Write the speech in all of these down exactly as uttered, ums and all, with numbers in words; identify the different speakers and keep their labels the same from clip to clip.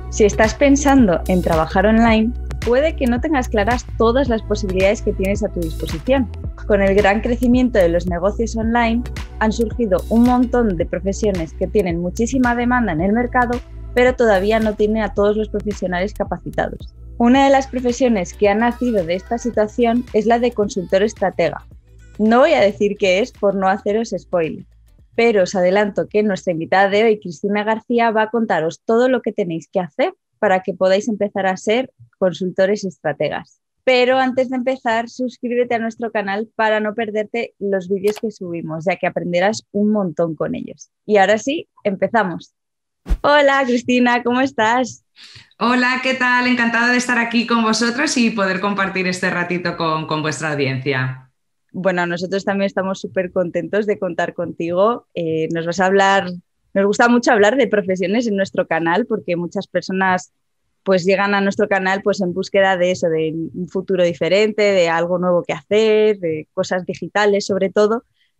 Speaker 1: Si estás pensando en trabajar online, puede que no tengas claras todas las posibilidades que tienes a tu disposición. Con el gran crecimiento de los negocios online, han surgido un montón de profesiones que tienen muchísima demanda en el mercado, pero todavía no tienen a todos los profesionales capacitados. Una de las profesiones que ha nacido de esta situación es la de consultor estratega. No voy a decir qué es por no haceros spoiler, pero os adelanto que nuestra invitada de hoy, Cristina García, va a contaros todo lo que tenéis que hacer para que podáis empezar a ser consultores estrategas. Pero antes de empezar, suscríbete a nuestro canal para no perderte los vídeos que subimos, ya que aprenderás un montón con ellos. Y ahora sí, empezamos. Hola Cristina, ¿cómo estás?
Speaker 2: Hola, ¿qué tal? Encantada de estar aquí con vosotros y poder compartir este ratito con, con vuestra audiencia.
Speaker 1: Bueno, nosotros también estamos súper contentos de contar contigo. Eh, nos vas a hablar, nos gusta mucho hablar de profesiones en nuestro canal porque muchas personas pues llegan a nuestro canal pues en búsqueda de eso, de un futuro diferente, de algo nuevo que hacer, de cosas digitales sobre todo.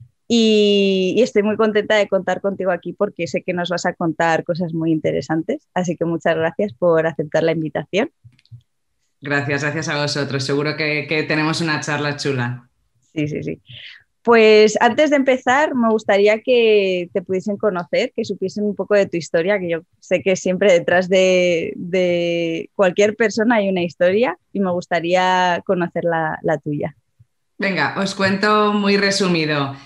Speaker 1: Y, y estoy muy contenta de contar contigo aquí porque sé que nos vas a contar cosas muy interesantes. Así que muchas gracias por aceptar la invitación.
Speaker 2: Gracias, gracias a vosotros. Seguro que, que tenemos una charla chula.
Speaker 1: Sí, sí, sí. Pues antes de empezar, me gustaría que te pudiesen conocer, que supiesen un poco de tu historia, que yo sé que siempre detrás de, de cualquier persona hay una historia y me gustaría conocer la, la tuya.
Speaker 2: Venga, os cuento muy resumido.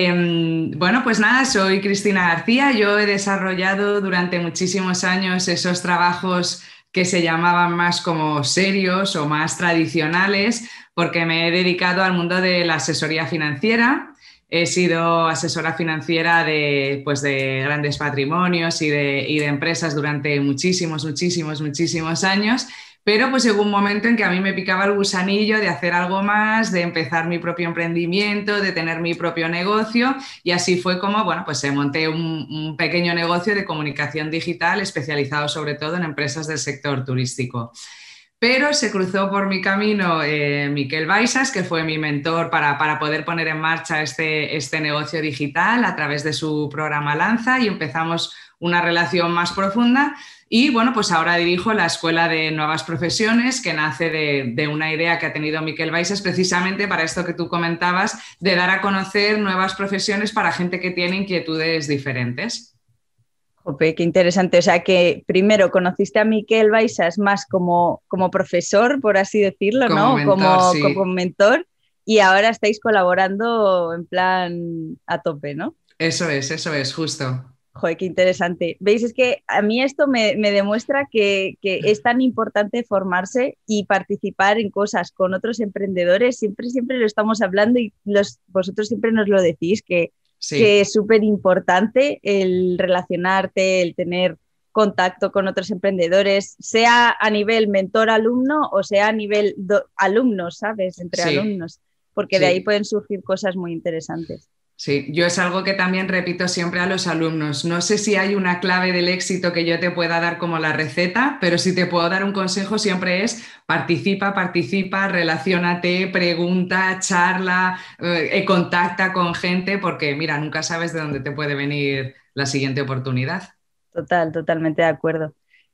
Speaker 2: Eh, bueno, pues nada, soy Cristina García. Yo he desarrollado durante muchísimos años esos trabajos que se llamaban más como serios o más tradicionales, porque me he dedicado al mundo de la asesoría financiera. He sido asesora financiera de, pues de grandes patrimonios y de, y de empresas durante muchísimos, muchísimos, muchísimos años. Pero pues llegó un momento en que a mí me picaba el gusanillo de hacer algo más, de empezar mi propio emprendimiento, de tener mi propio negocio, y así fue como, bueno, pues monté un, un pequeño negocio de comunicación digital especializado sobre todo en empresas del sector turístico. Pero se cruzó por mi camino eh, Miquel Baisas, que fue mi mentor para, para poder poner en marcha este, este negocio digital a través de su programa Lanza, y empezamos una relación más profunda. Y bueno, pues ahora dirijo la Escuela de Nuevas Profesiones, que nace de, de una idea que ha tenido Miquel Baisas precisamente para esto que tú comentabas, de dar a conocer nuevas profesiones para gente que tiene inquietudes diferentes.
Speaker 1: Jope, qué interesante. O sea que primero conociste a Miquel Baisas más como, como profesor, por así decirlo,
Speaker 2: Como
Speaker 1: ¿no?
Speaker 2: mentor,
Speaker 1: Como,
Speaker 2: sí.
Speaker 1: como mentor, y ahora estáis colaborando en plan a tope, ¿no?
Speaker 2: Eso es, eso es, justo.
Speaker 1: Joder, qué interesante. ¿Veis? Es que a mí esto me, me demuestra que, que es tan importante formarse y participar en cosas con otros emprendedores. Siempre, siempre lo estamos hablando y los, vosotros siempre nos lo decís, que,
Speaker 2: Sí.
Speaker 1: que es súper importante el relacionarte, el tener contacto con otros emprendedores, sea a nivel mentor-alumno o sea a nivel alumnos, ¿sabes? Entre
Speaker 2: Sí.
Speaker 1: alumnos, porque
Speaker 2: Sí.
Speaker 1: de ahí pueden surgir cosas muy interesantes.
Speaker 2: Sí, yo es algo que también repito siempre a los alumnos. No sé si hay una clave del éxito que yo te pueda dar como la receta, pero si te puedo dar un consejo siempre es participa, participa, relaciónate, pregunta, charla, eh, contacta con gente, porque mira, nunca sabes de dónde te puede venir la siguiente oportunidad.
Speaker 1: Total, totalmente de acuerdo.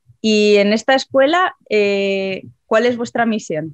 Speaker 1: Y en esta escuela, eh, ¿cuál es vuestra misión?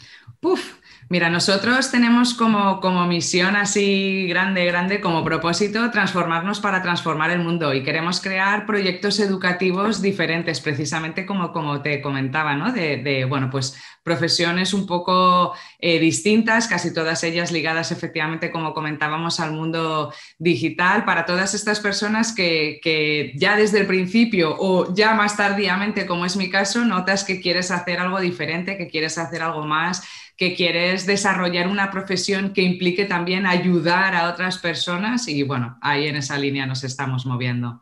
Speaker 2: Puf, mira, nosotros tenemos como, como misión así grande, grande, como propósito, transformarnos para transformar el mundo, y queremos crear proyectos educativos diferentes, precisamente como, como te comentaba, ¿no? De, de, bueno, pues profesiones un poco eh, distintas, casi todas ellas ligadas efectivamente, como comentábamos, al mundo digital, para todas estas personas que, que ya desde el principio o ya más tardíamente, como es mi caso, notas que quieres hacer algo diferente, que quieres hacer algo más, que quieres desarrollar una profesión que implique también ayudar a otras personas, y bueno, ahí en esa línea nos estamos moviendo.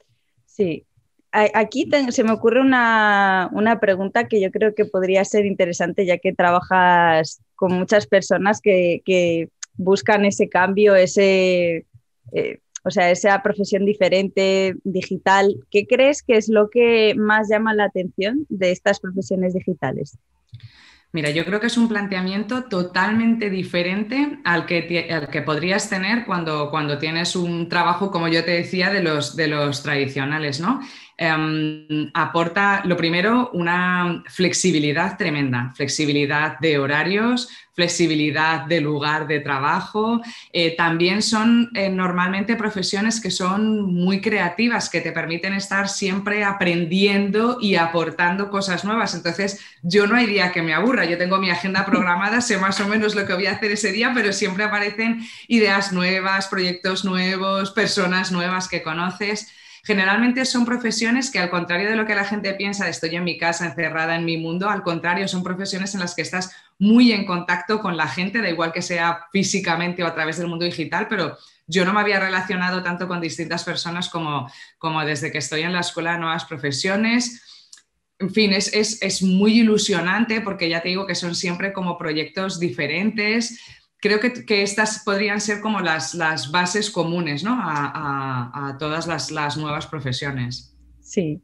Speaker 1: Sí, aquí te, se me ocurre una, una pregunta que yo creo que podría ser interesante, ya que trabajas con muchas personas que, que buscan ese cambio, ese, eh, o sea, esa profesión diferente, digital. ¿Qué crees que es lo que más llama la atención de estas profesiones digitales?
Speaker 2: Mira, yo creo que es un planteamiento totalmente diferente al que, al que podrías tener cuando, cuando tienes un trabajo, como yo te decía, de los, de los tradicionales, ¿no? eh, aporta, lo primero, una flexibilidad tremenda, flexibilidad de horarios, flexibilidad de lugar de trabajo. Eh, también son eh, normalmente profesiones que son muy creativas, que te permiten estar siempre aprendiendo y aportando cosas nuevas. Entonces, yo no hay día que me aburra. Yo tengo mi agenda programada, sé más o menos lo que voy a hacer ese día, pero siempre aparecen ideas nuevas, proyectos nuevos, personas nuevas que conoces. Generalmente son profesiones que, al contrario de lo que la gente piensa de estoy en mi casa encerrada en mi mundo, al contrario, son profesiones en las que estás muy en contacto con la gente, da igual que sea físicamente o a través del mundo digital, pero yo no me había relacionado tanto con distintas personas como, como desde que estoy en la Escuela de Nuevas Profesiones. En fin, es, es, es muy ilusionante porque ya te digo que son siempre como proyectos diferentes. Creo que, que estas podrían ser como las, las bases comunes, ¿no? a, a, a todas las, las nuevas profesiones.
Speaker 1: Sí.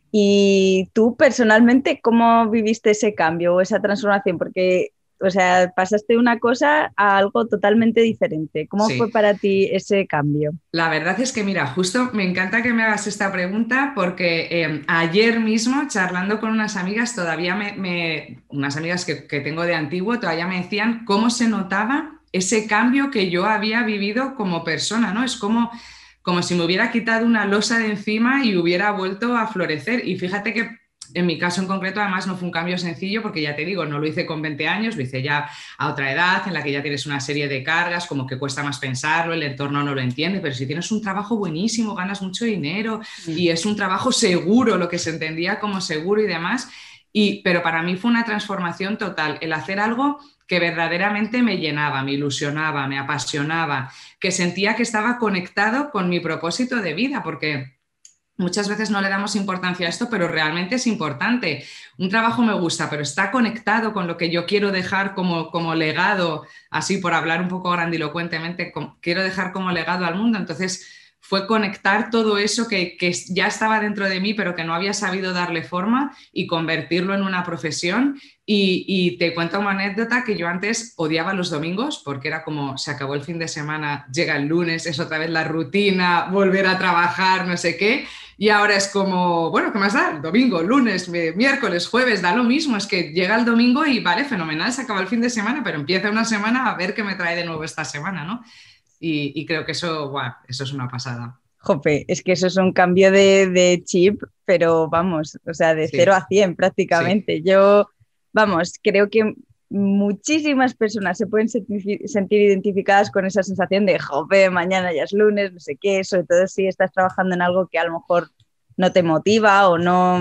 Speaker 1: ¿Y tú personalmente cómo viviste ese cambio o esa transformación? Porque, o sea, pasaste de una cosa a algo totalmente diferente. ¿Cómo
Speaker 2: Sí.
Speaker 1: fue para ti ese cambio?
Speaker 2: La verdad es que, mira, justo me encanta que me hagas esta pregunta porque eh, ayer mismo, charlando con unas amigas, todavía me, me unas amigas que, que tengo de antiguo, todavía me decían cómo se notaba ese cambio que yo había vivido como persona, ¿no? Es como, como si me hubiera quitado una losa de encima y hubiera vuelto a florecer. Y fíjate que en mi caso en concreto, además, no fue un cambio sencillo porque, ya te digo, no lo hice con veinte años, lo hice ya a otra edad en la que ya tienes una serie de cargas, como que cuesta más pensarlo, el entorno no lo entiende, pero si tienes un trabajo buenísimo, ganas mucho dinero y es un trabajo seguro, lo que se entendía como seguro y demás. Y, pero para mí fue una transformación total, el hacer algo que verdaderamente me llenaba, me ilusionaba, me apasionaba, que sentía que estaba conectado con mi propósito de vida, porque muchas veces no le damos importancia a esto, pero realmente es importante. Un trabajo me gusta, pero está conectado con lo que yo quiero dejar como, como legado, así por hablar un poco grandilocuentemente, como, quiero dejar como legado al mundo. Entonces fue conectar todo eso que, que ya estaba dentro de mí, pero que no había sabido darle forma y convertirlo en una profesión. Y, y te cuento una anécdota que yo antes odiaba los domingos porque era como se acabó el fin de semana, llega el lunes, es otra vez la rutina, volver a trabajar, no sé qué. Y ahora es como, bueno, ¿qué más da? Domingo, lunes, miércoles, jueves, da lo mismo. Es que llega el domingo y vale, fenomenal, se acaba el fin de semana, pero empieza una semana a ver qué me trae de nuevo esta semana, ¿no? Y, y creo que eso, wow, eso es una pasada.
Speaker 1: Jope, es que eso es un cambio de, de chip, pero vamos, o sea, de
Speaker 2: Sí.
Speaker 1: cero a cien prácticamente. Sí. Yo, vamos, creo que muchísimas personas se pueden sentir, sentir identificadas con esa sensación de jope, mañana ya es lunes, no sé qué, sobre todo si estás trabajando en algo que a lo mejor no te motiva o no,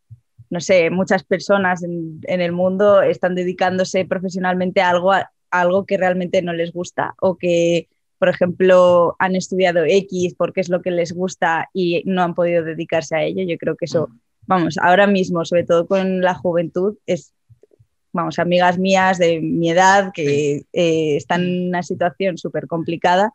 Speaker 1: no sé, muchas personas en, en el mundo están dedicándose profesionalmente a algo, a algo que realmente no les gusta o que, por ejemplo, han estudiado X porque es lo que les gusta y no han podido dedicarse a ello. Yo creo que eso, vamos, ahora mismo, sobre todo con la juventud, es, vamos, amigas mías de mi edad que eh, están en una situación súper complicada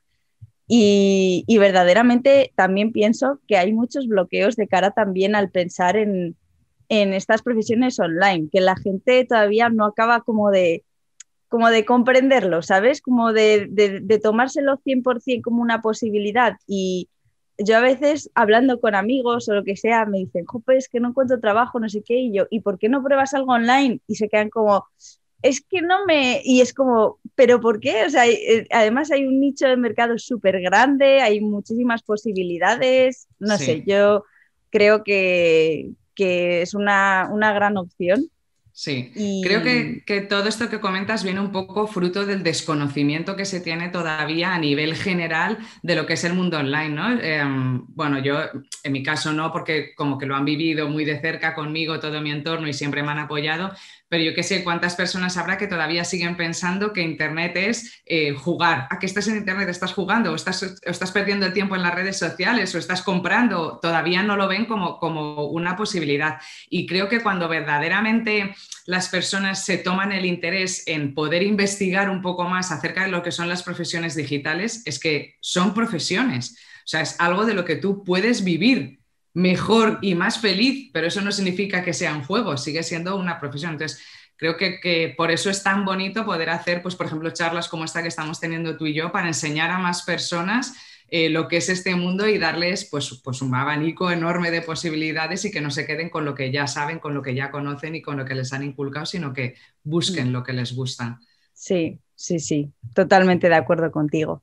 Speaker 1: y, y verdaderamente también pienso que hay muchos bloqueos de cara también al pensar en, en estas profesiones online, que la gente todavía no acaba como de como de comprenderlo, ¿sabes? Como de, de, de tomárselo cien por ciento como una posibilidad. Y yo a veces, hablando con amigos o lo que sea, me dicen, jope, es que no encuentro trabajo, no sé qué, y yo, ¿y por qué no pruebas algo online? Y se quedan como, es que no me... Y es como, ¿pero por qué? O sea, además hay un nicho de mercado súper grande, hay muchísimas posibilidades, no sí. sé, yo creo que, que es una, una gran opción.
Speaker 2: Sí, y... creo que, que todo esto que comentas viene un poco fruto del desconocimiento que se tiene todavía a nivel general de lo que es el mundo online, ¿no? Eh, bueno, yo en mi caso no, porque como que lo han vivido muy de cerca conmigo, todo mi entorno y siempre me han apoyado, pero yo qué sé cuántas personas habrá que todavía siguen pensando que Internet es eh, jugar. ¿A qué estás en Internet? ¿Estás jugando? ¿O estás, o estás perdiendo el tiempo en las redes sociales? ¿O estás comprando? Todavía no lo ven como, como una posibilidad. Y creo que cuando verdaderamente las personas se toman el interés en poder investigar un poco más acerca de lo que son las profesiones digitales, es que son profesiones. O sea, es algo de lo que tú puedes vivir mejor y más feliz, pero eso no significa que sea un juego, sigue siendo una profesión. Entonces, creo que, que por eso es tan bonito poder hacer, pues, por ejemplo, charlas como esta que estamos teniendo tú y yo para enseñar a más personas eh, lo que es este mundo y darles pues, pues un abanico enorme de posibilidades y que no se queden con lo que ya saben, con lo que ya conocen y con lo que les han inculcado, sino que busquen lo que les gusta.
Speaker 1: Sí, sí, sí, totalmente de acuerdo contigo.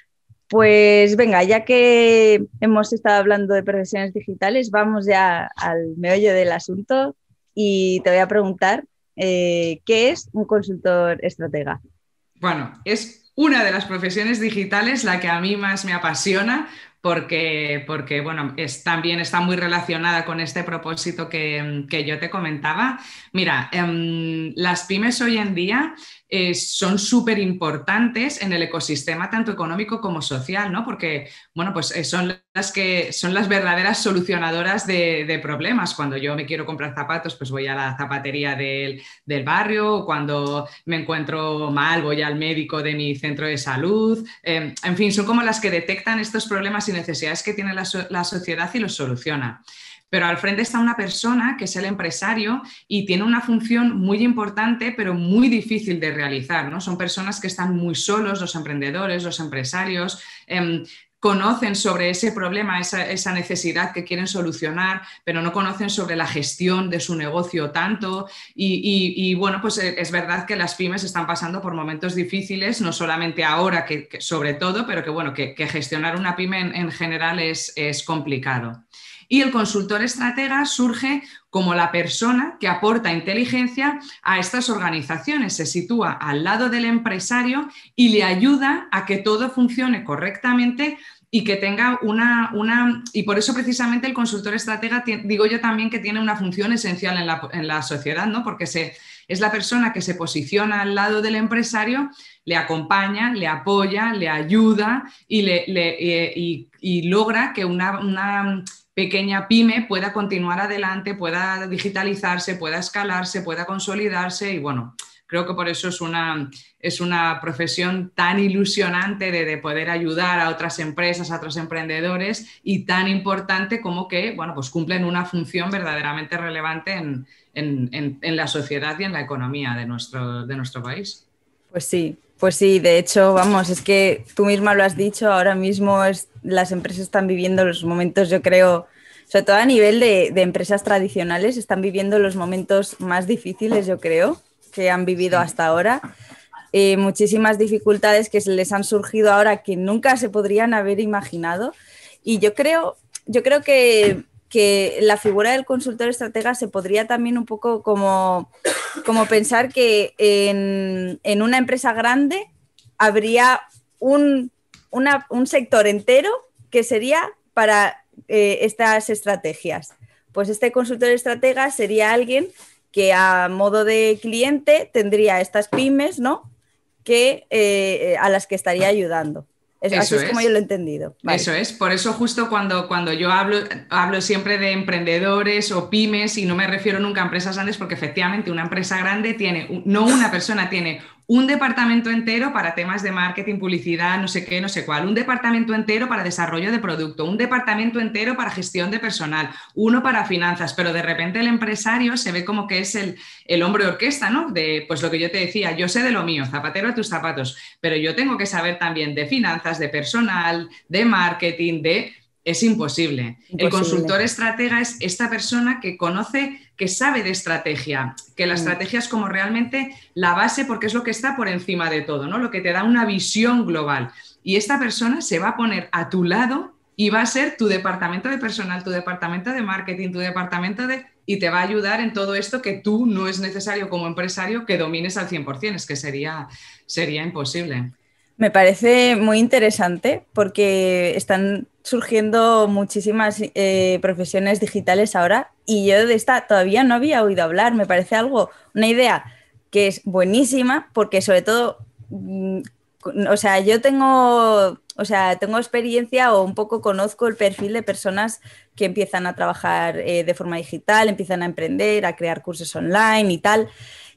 Speaker 1: Pues venga, ya que hemos estado hablando de profesiones digitales, vamos ya al meollo del asunto y te voy a preguntar, eh, ¿qué es un consultor estratega?
Speaker 2: Bueno, es una de las profesiones digitales la que a mí más me apasiona porque, porque bueno, es, también está muy relacionada con este propósito que, que yo te comentaba. Mira, eh, las pymes hoy en día eh, son súper importantes en el ecosistema tanto económico como social, ¿no? Porque, bueno, pues eh, son las que son las verdaderas solucionadoras de, de problemas. Cuando yo me quiero comprar zapatos, pues voy a la zapatería del, del barrio, o cuando me encuentro mal, voy al médico de mi centro de salud. Eh, en fin, son como las que detectan estos problemas y necesidades que tiene la, so- la sociedad y los soluciona. Pero al frente está una persona que es el empresario y tiene una función muy importante, pero muy difícil de realizar, ¿no? Son personas que están muy solos, los emprendedores, los empresarios, eh, conocen sobre ese problema, esa, esa, necesidad que quieren solucionar, pero no conocen sobre la gestión de su negocio tanto. Y, y, y bueno, pues es verdad que las pymes están pasando por momentos difíciles, no solamente ahora, que, que sobre todo, pero que bueno, que, que gestionar una pyme en, en general es, es complicado. Y el consultor estratega surge como la persona que aporta inteligencia a estas organizaciones, se sitúa al lado del empresario y le ayuda a que todo funcione correctamente y que tenga una, una... Y por eso precisamente el consultor estratega, digo yo también que tiene una función esencial en la, en la sociedad, ¿no? Porque se, es la persona que se posiciona al lado del empresario, le acompaña, le apoya, le ayuda y, le, le, y, y, y logra que una... una pequeña pyme pueda continuar adelante, pueda digitalizarse, pueda escalarse, pueda consolidarse y bueno, creo que por eso es una, es una profesión tan ilusionante de, de poder ayudar a otras empresas, a otros emprendedores y tan importante como que, bueno, pues cumplen una función verdaderamente relevante en, en, en, en la sociedad y en la economía de nuestro, de nuestro país.
Speaker 1: Pues sí, pues sí, de hecho, vamos, es que tú misma lo has dicho, ahora mismo es, las empresas están viviendo los momentos, yo creo, sobre todo a nivel de, de empresas tradicionales, están viviendo los momentos más difíciles, yo creo, que han vivido
Speaker 2: Sí.
Speaker 1: hasta ahora. Eh, muchísimas dificultades que les han surgido ahora que nunca se podrían haber imaginado. Y yo creo, yo creo que, que la figura del consultor estratega se podría también un poco como, como pensar que en, en una empresa grande habría un, una, un sector entero que sería para eh, estas estrategias. Pues este consultor estratega sería alguien que a modo de cliente tendría estas pymes, ¿no? Que, eh, a las que estaría ayudando. Eso, así
Speaker 2: Eso
Speaker 1: es como yo lo he
Speaker 2: es.
Speaker 1: entendido. Vale.
Speaker 2: Eso es, por eso justo cuando, cuando yo hablo, hablo siempre de emprendedores o pymes y no me refiero nunca a empresas grandes porque efectivamente una empresa grande tiene, no una persona, tiene un departamento entero para temas de marketing, publicidad, no sé qué, no sé cuál, un departamento entero para desarrollo de producto, un departamento entero para gestión de personal, uno para finanzas, pero de repente el empresario se ve como que es el, el hombre orquesta, ¿no? De, pues lo que yo te decía, yo sé de lo mío, zapatero a tus zapatos, pero yo tengo que saber también de finanzas, de personal, de marketing, de... Es imposible. imposible. El consultor estratega es esta persona que conoce, que sabe de estrategia, que la mm. estrategia es como realmente la base porque es lo que está por encima de todo, ¿no? Lo que te da una visión global. Y esta persona se va a poner a tu lado y va a ser tu departamento de personal, tu departamento de marketing, tu departamento de... y te va a ayudar en todo esto que tú no es necesario como empresario que domines al cien por ciento, es que sería, sería imposible.
Speaker 1: Me parece muy interesante porque están surgiendo muchísimas eh, profesiones digitales ahora y yo de esta todavía no había oído hablar. Me parece algo, una idea que es buenísima porque sobre todo, mm, o sea, yo tengo, o sea, tengo experiencia o un poco conozco el perfil de personas que empiezan a trabajar eh, de forma digital, empiezan a emprender, a crear cursos online y tal.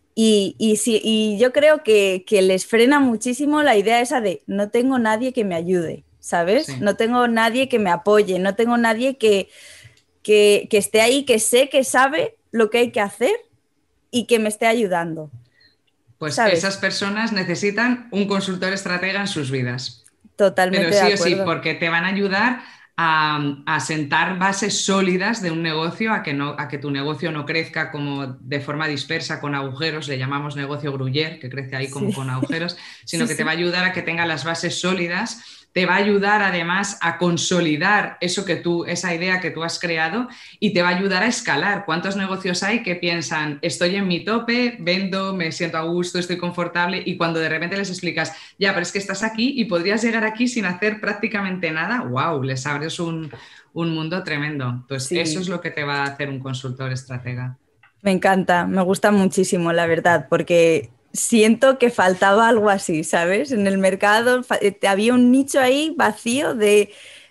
Speaker 1: Y, y, sí, y yo creo que, que les frena muchísimo la idea esa de no tengo nadie que me ayude, ¿sabes? Sí. No tengo nadie que me apoye, no tengo nadie que, que, que esté ahí, que sé que sabe lo que hay que hacer y que me esté ayudando.
Speaker 2: Pues ¿sabes? Esas personas necesitan un consultor estratega en sus vidas.
Speaker 1: Totalmente
Speaker 2: Pero sí
Speaker 1: de
Speaker 2: o sí,
Speaker 1: acuerdo.
Speaker 2: porque te van a ayudar a, a sentar bases sólidas de un negocio, a que, no, a que tu negocio no crezca como de forma dispersa, con agujeros, le llamamos negocio gruyer, que crece ahí como
Speaker 1: Sí,
Speaker 2: con agujeros, sino
Speaker 1: sí,
Speaker 2: que te va
Speaker 1: sí.
Speaker 2: a ayudar a que tenga las bases sólidas, te va a ayudar además a consolidar eso que tú, esa idea que tú has creado y te va a ayudar a escalar. ¿Cuántos negocios hay que piensan, estoy en mi tope, vendo, me siento a gusto, estoy confortable, y cuando de repente les explicas, ya, pero es que estás aquí y podrías llegar aquí sin hacer prácticamente nada, wow, les abres un, un mundo tremendo. Pues eso es
Speaker 1: Sí,
Speaker 2: lo que te va a hacer un consultor estratega.
Speaker 1: me encanta, me gusta muchísimo, la verdad, porque siento que faltaba algo así, ¿sabes? En el mercado fa- eh, había un nicho ahí vacío de,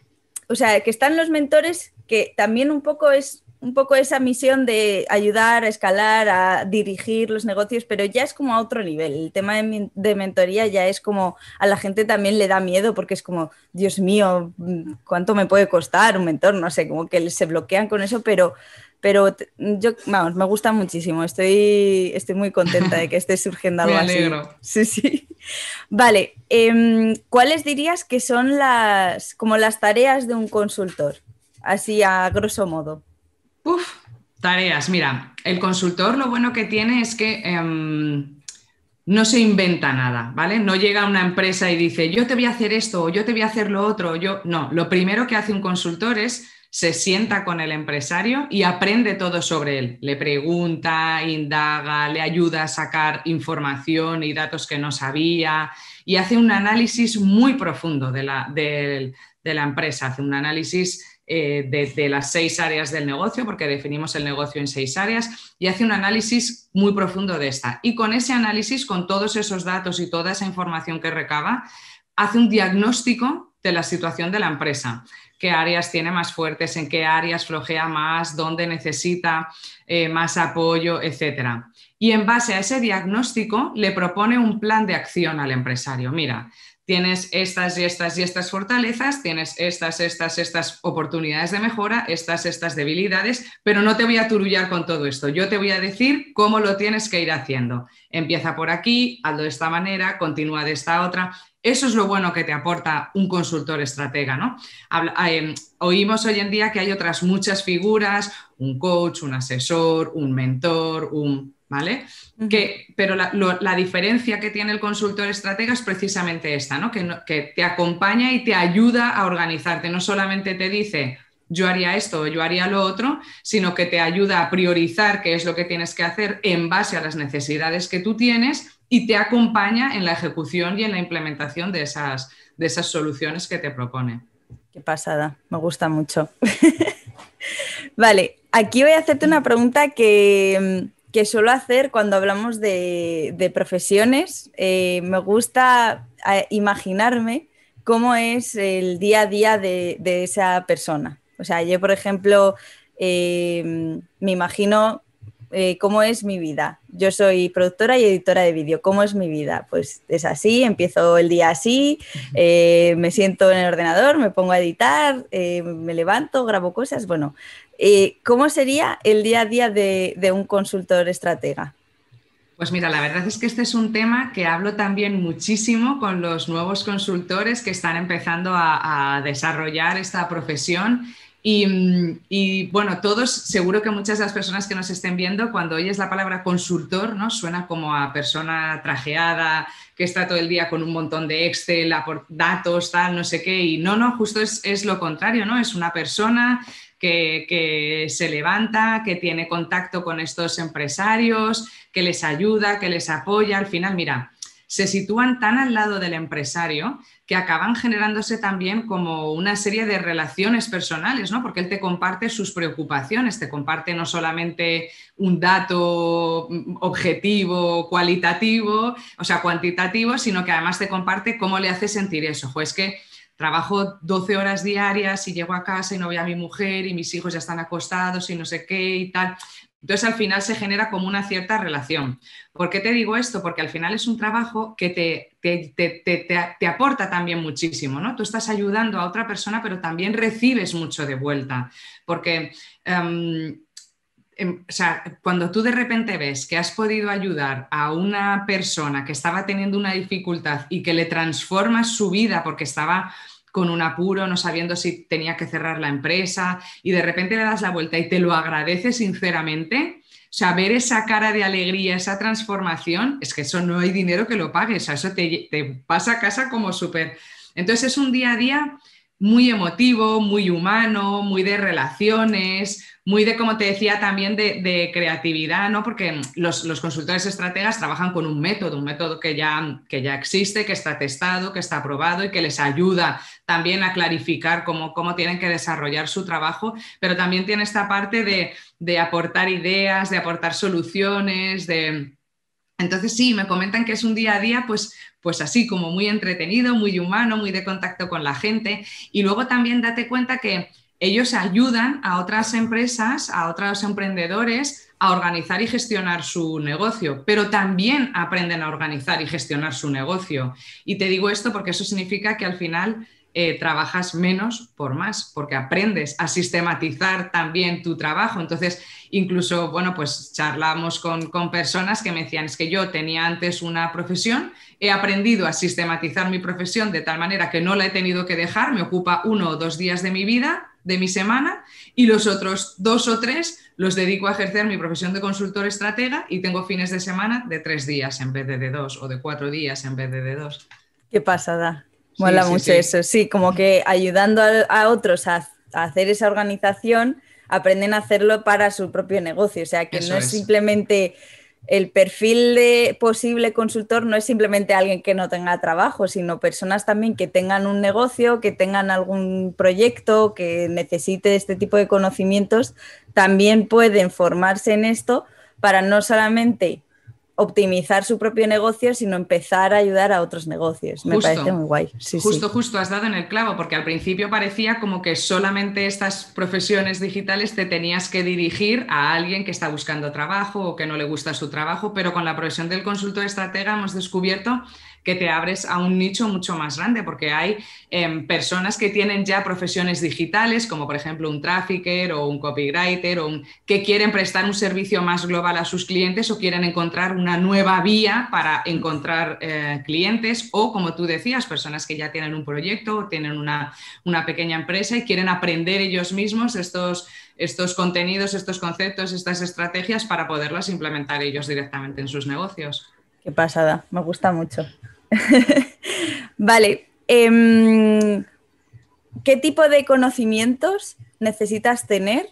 Speaker 1: o sea, que están los mentores, que también un poco es un poco esa misión de ayudar a escalar, a dirigir los negocios, pero ya es como a otro nivel. El tema de, men- de mentoría ya es como a la gente también le da miedo porque es como, Dios mío, ¿cuánto me puede costar un mentor? No sé, como que se bloquean con eso, pero, pero t- yo, vamos, me gusta muchísimo. Estoy, estoy muy contenta de que esté surgiendo
Speaker 2: Me
Speaker 1: algo así.
Speaker 2: alegro.
Speaker 1: Sí, sí. Vale, em, ¿cuáles dirías que son las, como las tareas de un consultor? Así a grosso modo.
Speaker 2: Uf, tareas. Mira, el consultor lo bueno que tiene es que em, no se inventa nada, ¿vale? No llega a una empresa y dice, yo te voy a hacer esto o yo te voy a hacer lo otro. Yo, no, lo primero que hace un consultor es se sienta con el empresario y aprende todo sobre él. Le pregunta, indaga, le ayuda a sacar información y datos que no sabía y hace un análisis muy profundo de la, de, de la empresa. Hace un análisis eh, de, de las seis áreas del negocio, porque definimos el negocio en seis áreas, y hace un análisis muy profundo de esta. Y con ese análisis, con todos esos datos y toda esa información que recaba, hace un diagnóstico de la situación de la empresa. Qué áreas tiene más fuertes, en qué áreas flojea más, dónde necesita eh, más apoyo, etcétera. Y en base a ese diagnóstico le propone un plan de acción al empresario. Mira, tienes estas y estas y estas fortalezas, tienes estas, estas, estas oportunidades de mejora, estas, estas debilidades, pero no te voy a turullar con todo esto. Yo te voy a decir cómo lo tienes que ir haciendo. Empieza por aquí, hazlo de esta manera, continúa de esta otra. Eso es lo bueno que te aporta un consultor estratega, ¿no? Habla, eh, oímos hoy en día que hay otras muchas figuras, un coach, un asesor, un mentor, un... ¿Vale?
Speaker 1: Ujú.
Speaker 2: Que, pero la, lo, la, diferencia que tiene el consultor estratega es precisamente esta, ¿no? Que, no, que te acompaña y te ayuda a organizarte. No solamente te dice yo haría esto o yo haría lo otro, sino que te ayuda a priorizar qué es lo que tienes que hacer en base a las necesidades que tú tienes y te acompaña en la ejecución y en la implementación de esas, de esas soluciones que te propone.
Speaker 1: Qué pasada, me gusta mucho. Vale, aquí voy a hacerte una pregunta que, que suelo hacer cuando hablamos de, de profesiones. Eh, me gusta eh, imaginarme cómo es el día a día de, de esa persona. O sea, yo, por ejemplo, eh, me imagino eh, cómo es mi vida. Yo soy productora y editora de vídeo. ¿Cómo es mi vida? Pues es así, empiezo el día así, eh, me siento en el ordenador, me pongo a editar, eh, me levanto, grabo cosas. Bueno, eh, ¿cómo sería el día a día de, de un consultor estratega?
Speaker 2: Pues mira, la verdad es que este es un tema que hablo también muchísimo con los nuevos consultores que están empezando a, a desarrollar esta profesión. Y, y, bueno, todos, seguro que muchas de las personas que nos estén viendo, cuando oyes la palabra consultor, ¿no? Suena como a persona trajeada, que está todo el día con un montón de Excel, datos, tal, no sé qué. Y no, no, justo es, es lo contrario, ¿no? Es una persona que, que se levanta, que tiene contacto con estos empresarios, que les ayuda, que les apoya. Al final, mira, se sitúan tan al lado del empresario que acaban generándose también como una serie de relaciones personales, ¿no? Porque él te comparte sus preocupaciones, te comparte no solamente un dato objetivo, cualitativo, o sea, cuantitativo, sino que además te comparte cómo le hace sentir eso. Pues que trabajo doce horas diarias y llego a casa y no veo a mi mujer y mis hijos ya están acostados y no sé qué y tal. Entonces, al final se genera como una cierta relación. ¿Por qué te digo esto? Porque al final es un trabajo que te, te, te, te, te aporta también muchísimo, ¿no? Tú estás ayudando a otra persona, pero también recibes mucho de vuelta. Porque um, O sea, cuando tú de repente ves que has podido ayudar a una persona que estaba teniendo una dificultad y que le transformas su vida porque estaba con un apuro, no sabiendo si tenía que cerrar la empresa, y de repente le das la vuelta y te lo agradece sinceramente, o sea, ver esa cara de alegría, esa transformación, es que eso no hay dinero que lo pague, o sea, eso te, te pasa a casa como súper... Entonces es un día a día muy emotivo, muy humano, muy de relaciones, muy de, como te decía, también de, de creatividad, ¿no? Porque los, los consultores estrategas trabajan con un método, un método que ya, que ya existe, que está testado, que está aprobado y que les ayuda también a clarificar cómo, cómo tienen que desarrollar su trabajo, pero también tiene esta parte de, de aportar ideas, de aportar soluciones, de... Entonces sí, me comentan que es un día a día pues, pues así como muy entretenido, muy humano, muy de contacto con la gente, y luego también date cuenta que ellos ayudan a otras empresas, a otros emprendedores a organizar y gestionar su negocio, pero también aprenden a organizar y gestionar su negocio. Y te digo esto porque eso significa que al final Eh, trabajas menos por más, porque aprendes a sistematizar también tu trabajo. Entonces, incluso, bueno, pues charlamos con, con personas que me decían, es que yo tenía antes una profesión, he aprendido a sistematizar mi profesión de tal manera que no la he tenido que dejar, me ocupa uno o dos días de mi vida, de mi semana, y los otros dos o tres los dedico a ejercer mi profesión de consultor estratega y tengo fines de semana de tres días en vez de de dos, o de cuatro días en vez de de dos.
Speaker 1: Qué pasada. Mola
Speaker 2: sí, sí,
Speaker 1: mucho
Speaker 2: sí.
Speaker 1: eso, sí, como que ayudando a, a otros a, a hacer esa organización, aprenden a hacerlo para su propio negocio, o sea que
Speaker 2: Eso
Speaker 1: no es,
Speaker 2: es
Speaker 1: simplemente el perfil de posible consultor, no es simplemente alguien que no tenga trabajo, sino personas también que tengan un negocio, que tengan algún proyecto, que necesite este tipo de conocimientos, también pueden formarse en esto para no solamente optimizar su propio negocio, sino empezar a ayudar a otros negocios. Me
Speaker 2: Justo,
Speaker 1: parece muy guay. Sí,
Speaker 2: justo,
Speaker 1: sí.
Speaker 2: justo, has dado en el clavo, porque al principio parecía como que solamente estas profesiones digitales te tenías que dirigir a alguien que está buscando trabajo o que no le gusta su trabajo, pero con la profesión del consultor estratega hemos descubierto que te abres a un nicho mucho más grande, porque hay eh, personas que tienen ya profesiones digitales, como por ejemplo un trafficker o un copywriter, o un, que quieren prestar un servicio más global a sus clientes o quieren encontrar una nueva vía para encontrar eh, clientes, o como tú decías, personas que ya tienen un proyecto o tienen una, una pequeña empresa y quieren aprender ellos mismos estos, estos contenidos, estos conceptos, estas estrategias para poderlas implementar ellos directamente en sus negocios.
Speaker 1: Qué pasada, me gusta mucho. Vale, eh, ¿qué tipo de conocimientos necesitas tener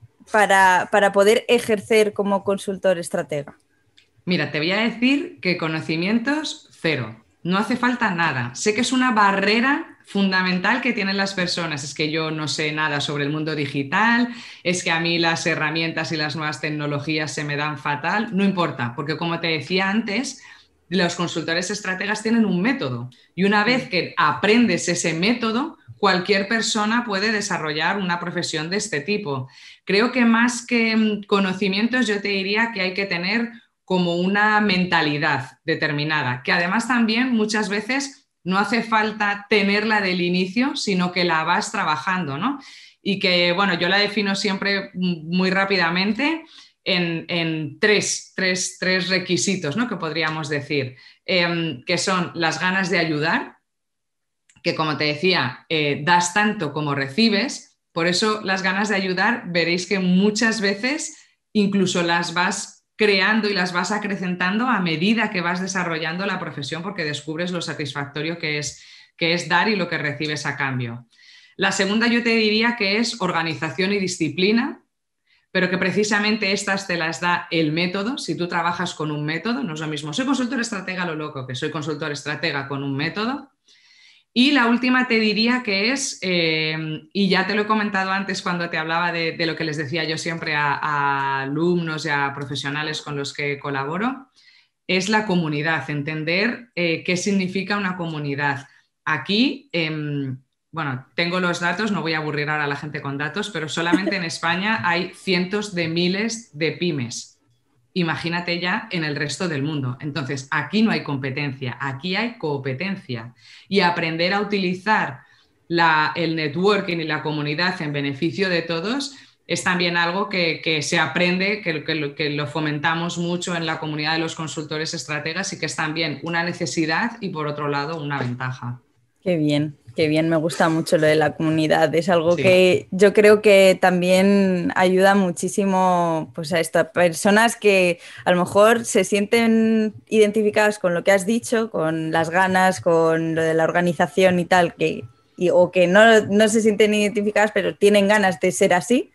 Speaker 1: para, para poder ejercer como consultor estratega?
Speaker 2: Mira, te voy a decir que conocimientos, cero. No hace falta nada. Sé que es una barrera fundamental que tienen las personas. Es que yo no sé nada sobre el mundo digital, es que a mí las herramientas y las nuevas tecnologías se me dan fatal. No importa, porque como te decía antes, los consultores estrategas tienen un método y una vez que aprendes ese método, cualquier persona puede desarrollar una profesión de este tipo. Creo que más que conocimientos, yo te diría que hay que tener como una mentalidad determinada, que además también muchas veces no hace falta tenerla del inicio, sino que la vas trabajando, ¿no? Y que, bueno, yo la defino siempre muy rápidamente en, en tres, tres, tres requisitos, ¿no? Que podríamos decir, eh, que son las ganas de ayudar, que como te decía, eh, das tanto como recibes, por eso las ganas de ayudar veréis que muchas veces incluso las vas creando y las vas acrecentando a medida que vas desarrollando la profesión, porque descubres lo satisfactorio que es, que es dar y lo que recibes a cambio. La segunda yo te diría que es organización y disciplina, pero que precisamente estas te las da el método. Si tú trabajas con un método, no es lo mismo soy consultor estratega lo loco que soy consultor estratega con un método. Y la última te diría que es, eh, y ya te lo he comentado antes cuando te hablaba de, de lo que les decía yo siempre a, a alumnos y a profesionales con los que colaboro, es la comunidad, entender eh, qué significa una comunidad. Aquí, eh, bueno, tengo los datos, no voy a aburrir ahora a la gente con datos, pero solamente en España hay cientos de miles de pymes. Imagínate ya en el resto del mundo. Entonces, aquí no hay competencia, aquí hay competencia. Y aprender a utilizar la, el networking y la comunidad en beneficio de todos es también algo que, que se aprende, que, que, lo, que lo fomentamos mucho en la comunidad de los consultores estrategas y que es también una necesidad y por otro lado una ventaja.
Speaker 1: Qué bien, qué bien, me gusta mucho lo de la comunidad, es algo
Speaker 2: Sí.
Speaker 1: que yo creo que también ayuda muchísimo pues, a estas personas que a lo mejor se sienten identificadas con lo que has dicho, con las ganas, con lo de la organización y tal, que, y, o que no, no se sienten identificadas pero tienen ganas de ser así.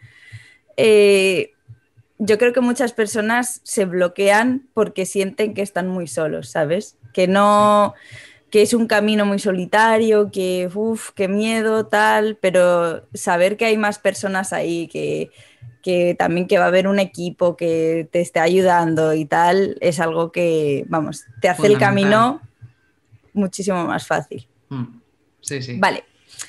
Speaker 1: Eh, yo creo que muchas personas se bloquean porque sienten que están muy solos, ¿sabes? Que no... Sí. Que es un camino muy solitario, que uff, qué miedo, tal, pero saber que hay más personas ahí, que, que también que va a haber un equipo que te esté ayudando y tal, es algo que, vamos, te hace el camino muchísimo más fácil.
Speaker 2: Sí, sí.
Speaker 1: Vale,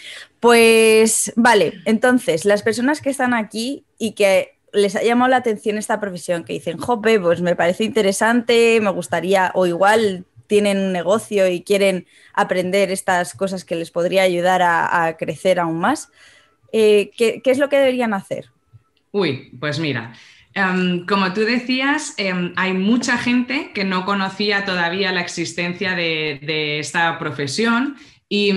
Speaker 1: pues vale, entonces, las personas que están aquí y que les ha llamado la atención esta profesión, que dicen, jope, pues me parece interesante, me gustaría, o igual tienen un negocio y quieren aprender estas cosas que les podría ayudar a, a crecer aún más, eh, ¿qué, ¿qué es lo que deberían hacer?
Speaker 2: Uy, pues mira, um, como tú decías, um, hay mucha gente que no conocía todavía la existencia de, de esta profesión. Y,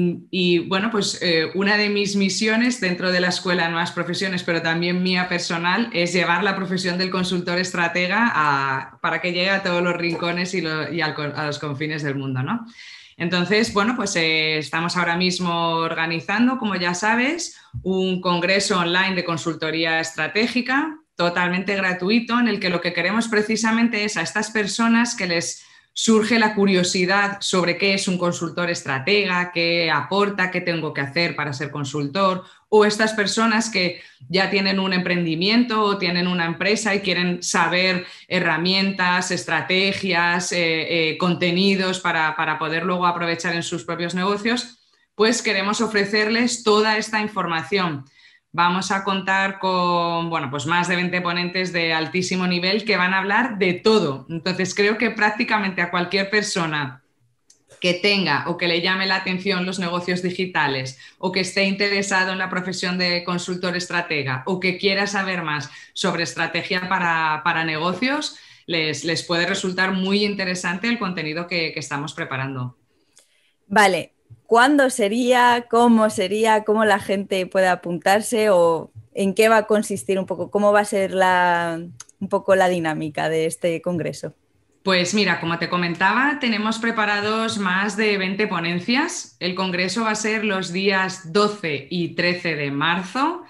Speaker 2: y bueno, pues eh, una de mis misiones dentro de la Escuela de Nuevas Profesiones, pero también mía personal, es llevar la profesión del consultor estratega a, para que llegue a todos los rincones y, lo, y al, a los confines del mundo, ¿no? Entonces, bueno, pues eh, estamos ahora mismo organizando, como ya sabes, un congreso online de consultoría estratégica totalmente gratuito, en el que lo que queremos precisamente es a estas personas que les surge la curiosidad sobre qué es un consultor estratega, qué aporta, qué tengo que hacer para ser consultor, o estas personas que ya tienen un emprendimiento o tienen una empresa y quieren saber herramientas, estrategias, eh, eh, contenidos para, para poder luego aprovechar en sus propios negocios, pues queremos ofrecerles toda esta información. Vamos a contar con, bueno, pues más de veinte ponentes de altísimo nivel que van a hablar de todo. Entonces, creo que prácticamente a cualquier persona que tenga o que le llame la atención los negocios digitales o que esté interesado en la profesión de consultor estratega o que quiera saber más sobre estrategia para, para negocios, les, les puede resultar muy interesante el contenido que, que estamos preparando.
Speaker 1: Vale. ¿Cuándo sería? ¿Cómo sería? ¿Cómo la gente puede apuntarse? ¿O en qué va a consistir un poco? ¿Cómo va a ser la, un poco la dinámica de este congreso?
Speaker 2: Pues mira, como te comentaba, tenemos preparados más de veinte ponencias. El congreso va a ser los días doce y trece de marzo.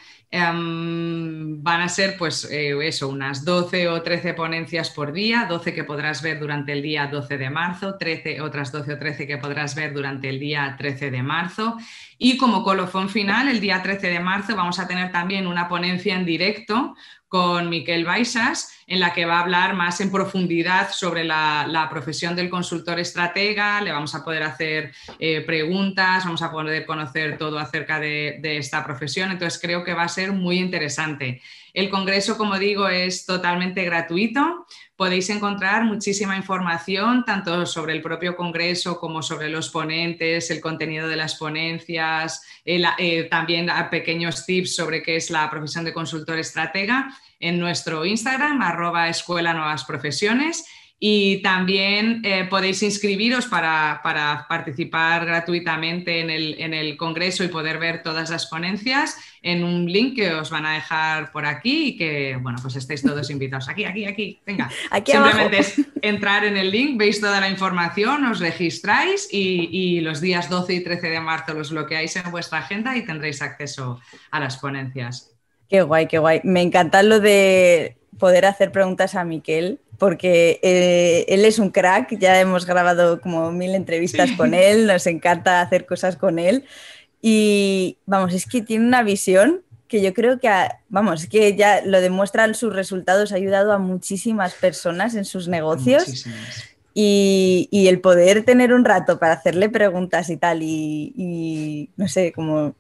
Speaker 2: Um, van a ser pues eh, eso, unas doce o trece ponencias por día, doce que podrás ver durante el día doce de marzo, trece, otras doce o trece que podrás ver durante el día trece de marzo. Y como colofón final, el día trece de marzo vamos a tener también una ponencia en directo con Miquel Baixas, en la que va a hablar más en profundidad sobre la, la profesión del consultor estratega. Le vamos a poder hacer eh, preguntas, vamos a poder conocer todo acerca de, de esta profesión. Entonces creo que va a ser muy interesante. El congreso, como digo, es totalmente gratuito. Podéis encontrar muchísima información, tanto sobre el propio congreso como sobre los ponentes, el contenido de las ponencias, el, eh, también pequeños tips sobre qué es la profesión de consultor estratega en nuestro Instagram, arroba Escuela Nuevas Profesiones. Y también eh, podéis inscribiros para, para participar gratuitamente en el, en el congreso y poder ver todas las ponencias en un link que os van a dejar por aquí y que, bueno, pues estáis todos invitados. Aquí, aquí, aquí, venga.
Speaker 1: Aquí
Speaker 2: Simplemente
Speaker 1: abajo.
Speaker 2: Es entrar en el link, veis toda la información, os registráis y, y los días doce y trece de marzo los bloqueáis en vuestra agenda y tendréis acceso a las ponencias.
Speaker 1: Qué guay, qué guay. Me encanta lo de poder hacer preguntas a Miquel, porque eh, él es un crack, ya hemos grabado como mil entrevistas sí. con él, nos encanta hacer cosas con él y vamos, es que tiene una visión que yo creo que, vamos, que ya lo demuestran sus resultados, ha ayudado a muchísimas personas en sus negocios y, y el poder tener un rato para hacerle preguntas y tal y, y no sé, como...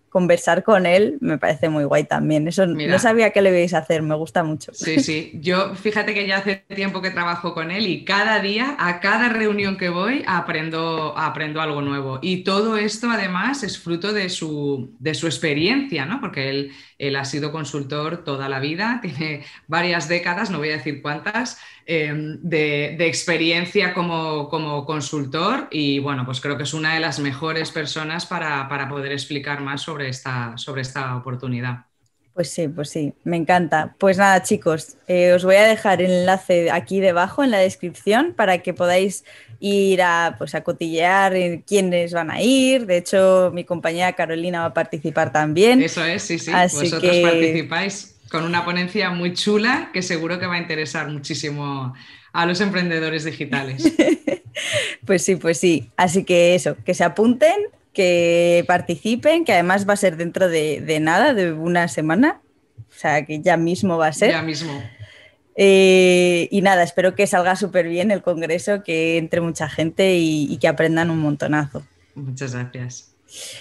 Speaker 1: conversar con él me parece muy guay también. Eso Mira, no sabía que lo ibais a hacer, me gusta mucho.
Speaker 2: Sí, sí. Yo fíjate que ya hace tiempo que trabajo con él y cada día, a cada reunión que voy, aprendo, aprendo algo nuevo. Y todo esto además es fruto de su, de su experiencia, ¿no? Porque él, él ha sido consultor toda la vida, tiene varias décadas, no voy a decir cuántas, eh, de, de experiencia como, como consultor y bueno, pues creo que es una de las mejores personas para, para poder explicar más sobre Esta, sobre esta oportunidad.
Speaker 1: Pues sí, pues sí, me encanta. Pues nada, chicos, eh, os voy a dejar el enlace aquí debajo en la descripción para que podáis ir a, pues, a cotillear quiénes van a ir. De hecho, mi compañera Carolina va a participar también.
Speaker 2: Eso es, sí, sí.
Speaker 1: Así
Speaker 2: Vosotros
Speaker 1: que...
Speaker 2: participáis con una ponencia muy chula que seguro que va a interesar muchísimo a los emprendedores digitales.
Speaker 1: Pues sí, pues sí. Así que eso, que se apunten, que participen, que además va a ser dentro de, de nada, de una semana, o sea que ya mismo va a ser.
Speaker 2: Ya mismo.
Speaker 1: Eh, y nada, espero que salga súper bien el congreso, que entre mucha gente y, y que aprendan un montonazo.
Speaker 2: Muchas gracias.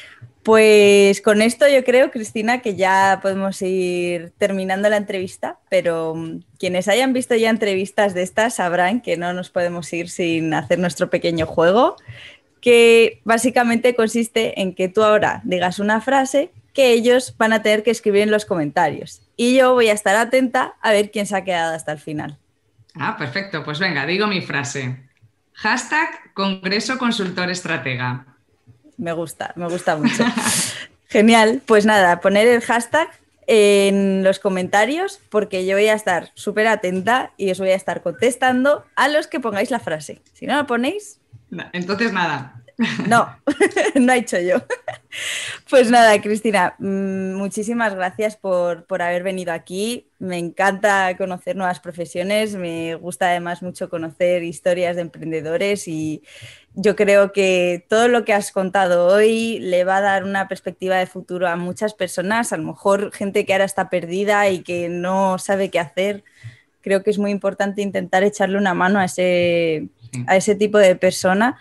Speaker 1: Pues con esto yo creo, Cristina, que ya podemos ir terminando la entrevista, pero quienes hayan visto ya entrevistas de estas sabrán que no nos podemos ir sin hacer nuestro pequeño juego, que básicamente consiste en que tú ahora digas una frase que ellos van a tener que escribir en los comentarios. Y yo voy a estar atenta a ver quién se ha quedado hasta el final.
Speaker 2: Ah, perfecto. Pues venga, digo mi frase. Hashtag Congreso Consultor Estratega.
Speaker 1: Me gusta, me gusta mucho. Genial. Pues nada, poner el hashtag en los comentarios porque yo voy a estar súper atenta y os voy a estar contestando a los que pongáis la frase. Si no la ponéis...
Speaker 2: Entonces nada.
Speaker 1: No, no he hecho yo. Pues nada, Cristina, muchísimas gracias por, por haber venido aquí. Me encanta conocer nuevas profesiones, me gusta además mucho conocer historias de emprendedores y yo creo que todo lo que has contado hoy le va a dar una perspectiva de futuro a muchas personas, a lo mejor gente que ahora está perdida y que no sabe qué hacer. Creo que es muy importante intentar echarle una mano a ese, a ese tipo de persona.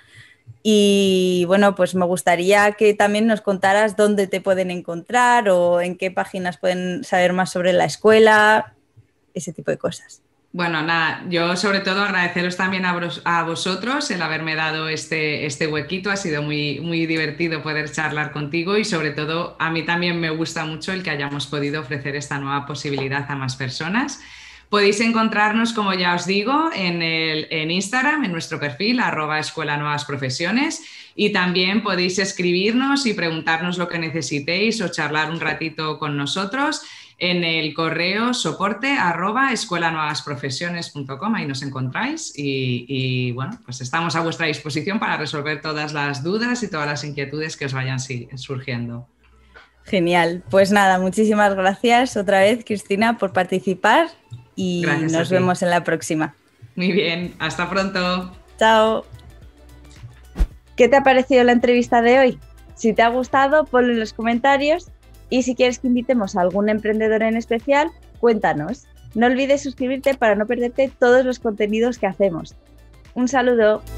Speaker 1: Y bueno, pues me gustaría que también nos contaras dónde te pueden encontrar o en qué páginas pueden saber más sobre la escuela, ese tipo de cosas.
Speaker 2: Bueno, nada, yo sobre todo agradeceros también a, vos, a vosotros el haberme dado este, este huequito, ha sido muy, muy divertido poder charlar contigo y sobre todo a mí también me gusta mucho el que hayamos podido ofrecer esta nueva posibilidad a más personas. Podéis encontrarnos, como ya os digo, en, el, en Instagram, en nuestro perfil, arroba Escuela Nuevas Profesiones, y también podéis escribirnos y preguntarnos lo que necesitéis o charlar un ratito con nosotros en el correo soporte arroba escuela nuevas profesiones punto com, ahí nos encontráis y, y bueno, pues estamos a vuestra disposición para resolver todas las dudas y todas las inquietudes que os vayan surgiendo.
Speaker 1: Genial, pues nada, muchísimas gracias otra vez, Cristina, por participar. Y gracias, nos vemos en la próxima.
Speaker 2: Muy bien, hasta pronto.
Speaker 1: Chao. ¿Qué te ha parecido la entrevista de hoy? Si te ha gustado, ponlo en los comentarios y si quieres que invitemos a algún emprendedor en especial, cuéntanos. No olvides suscribirte para no perderte todos los contenidos que hacemos. Un saludo.